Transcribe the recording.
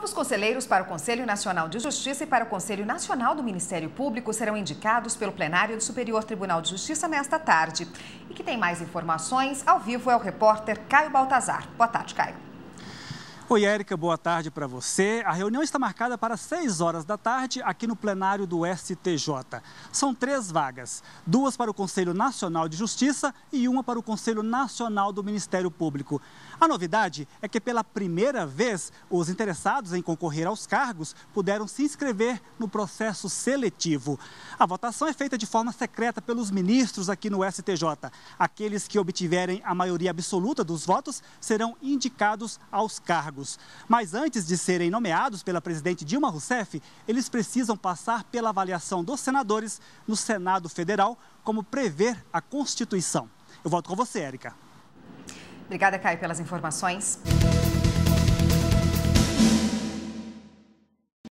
Novos conselheiros para o Conselho Nacional de Justiça e para o Conselho Nacional do Ministério Público serão indicados pelo plenário do Superior Tribunal de Justiça nesta tarde. E quem tem mais informações ao vivo é o repórter Caio Baltazar. Boa tarde, Caio. Oi, Érica, boa tarde para você. A reunião está marcada para 6 horas da tarde aqui no plenário do STJ. São 3 vagas, 2 para o Conselho Nacional de Justiça e 1 para o Conselho Nacional do Ministério Público. A novidade é que pela primeira vez os interessados em concorrer aos cargos puderam se inscrever no processo seletivo. A votação é feita de forma secreta pelos ministros aqui no STJ. Aqueles que obtiverem a maioria absoluta dos votos serão indicados aos cargos. Mas antes de serem nomeados pela presidente Dilma Rousseff, eles precisam passar pela avaliação dos senadores no Senado Federal, como prevê a Constituição. Eu volto com você, Érica. Obrigada, Caio, pelas informações.